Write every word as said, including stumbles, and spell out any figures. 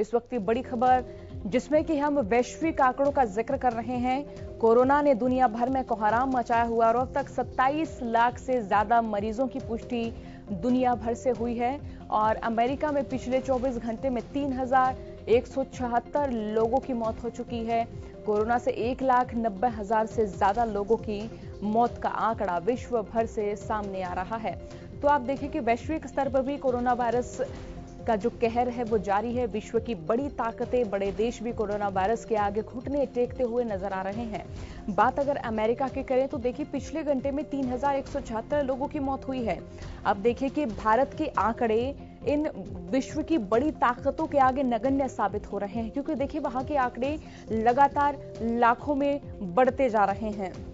इस वक्त की बड़ी खबर जिसमें कि हम वैश्विक आंकड़ों का जिक्र कर रहे हैं। कोरोना ने दुनिया भर में कोहराम मचाया हुआ और अब तक सत्ताईस लाख से ज्यादा मरीजों की पुष्टि दुनिया भर से हुई है और अमेरिका में पिछले चौबीस घंटे में तीन हजार एक सौ छिहत्तर लोगों की मौत हो चुकी है। कोरोना से एक लाख नब्बे हजार से ज्यादा लोगों की मौत का आंकड़ा विश्व भर से सामने आ रहा है। तो आप देखें कि वैश्विक स्तर पर भी कोरोना वायरस का जो कहर है वो जारी है। विश्व की बड़ी ताकतें, बड़े देश भी कोरोना वायरस के आगे घुटने टेकते हुए नजर आ रहे हैं। बात अगर अमेरिका की करें तो देखिए पिछले घंटे में तीन हजार एक सौ छिहत्तर लोगों की मौत हुई है। अब देखिए कि भारत के आंकड़े इन विश्व की बड़ी ताकतों के आगे नगण्य साबित हो रहे हैं, क्योंकि देखिए वहां के आंकड़े लगातार लाखों में बढ़ते जा रहे हैं।